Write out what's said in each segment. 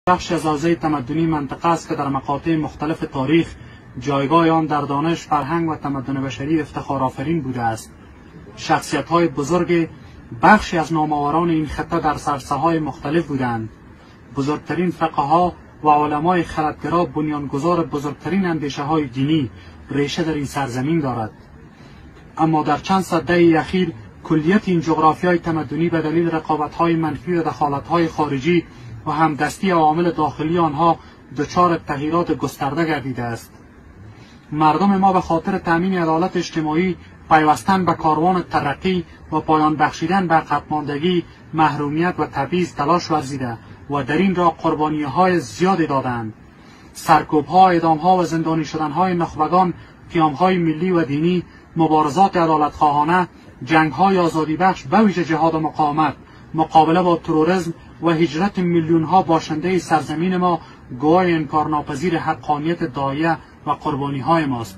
بخش از حوزه تمدنی منطقه است که در مقاطع مختلف تاریخ جایگاه آن در دانش، فرهنگ و تمدن بشری افتخارآفرین بوده است. شخصیت‌های بزرگ بخشی از نامآوران این خطه در سرساحه‌های مختلف بودند. بزرگترین فقها و علمای خردگرا بنیانگذار بزرگترین اندیشه‌های دینی ریشه در این سرزمین دارد. اما در چند صد دهه اخیر کلیت این جغرافیای تمدنی به دلیل رقابت‌های منفی و دخالت‌های خارجی و همدستی عوامل داخلی آنها دچار تغییرات گسترده گردیده است. مردم ما به خاطر تأمین عدالت اجتماعی، پیوستن به کاروان ترقی و پایان بخشیدن به عقب‌ماندگی، محرومیت و تبعیض تلاش ورزیده و در این راه قربانی‌های زیادی دادند. سرکوب‌ها، اعدام‌ها و زندانی شدن‌های نخبگان، قیام‌های ملی و دینی، مبارزات عدالت‌خواهانه، جنگ‌های آزادی بخش به ویژه جهاد و مقاومت، مقابله با تروریسم و هجرت میلیون‌ها باشنده سرزمین ما گواه انکارناپذیر حقانیت داعیه و قربانی‌های ماست.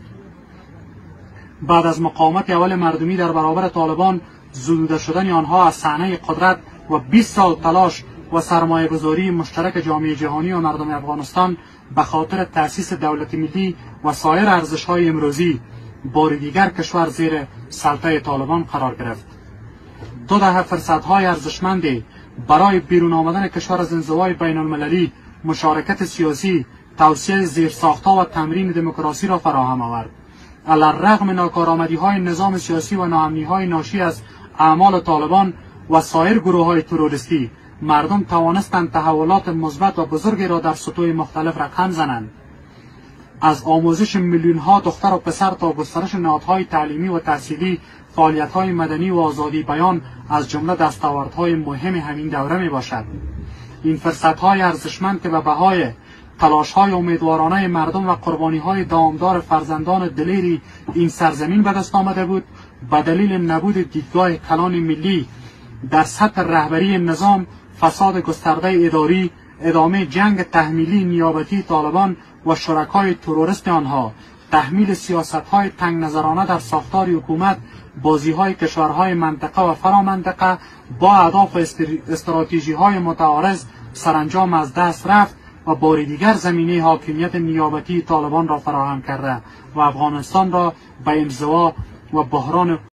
بعد از مقاومت اول مردمی در برابر طالبان، زدوده شدن آنها از صحنه قدرت و 20 سال تلاش و سرمایه‌گذاری مشترک جامعه جهانی و مردم افغانستان به خاطر تأسیس دولت ملی و سایر ارزش‌های امروزی، بار دیگر کشور زیر سلطه طالبان قرار گرفت. 2 دهه فرصت‌های ارزشمندی برای بیرون آمدن کشور از انزوای بین المللی، مشارکت سیاسی، توسعه زیرساخت‌ها و تمرین دموکراسی را فراهم آورد. علی‌الرغم ناکارآمدی‌های نظام سیاسی و ناامنی‌های ناشی از اعمال طالبان و سایر گروه‌های تروریستی، مردم توانستند تحولات مثبت و بزرگی را در سطوح مختلف رقم زنند. از آموزش میلیون‌ها دختر و پسر تا گسترش نهادهای تعلیمی و تحصیلی، فعالیت‌های مدنی و آزادی بیان از جمله دستاوردهای مهم همین دوره میباشد. این فرصت‌های ارزشمند که به بهای تلاش‌های امیدوارانه مردم و قربانی‌های دامدار فرزندان دلیری این سرزمین به دست آمده بود، به دلیل نبود دیدگاه کلان ملی در سطح رهبری نظام، فساد گسترده اداری، ادامه جنگ تحمیلی نیابتی طالبان و شرکای تروریست آنها، تحمیل سیاست‌های تنگ نظرانه در ساختار حکومت، بازی‌های کشورهای منطقه و فرامنطقه با اهداف و استراتژی‌های متعارض سرانجام از دست رفت و بار دیگر زمینه حاکمیت نیابتی طالبان را فراهم کرده و افغانستان را به انزوا و بحران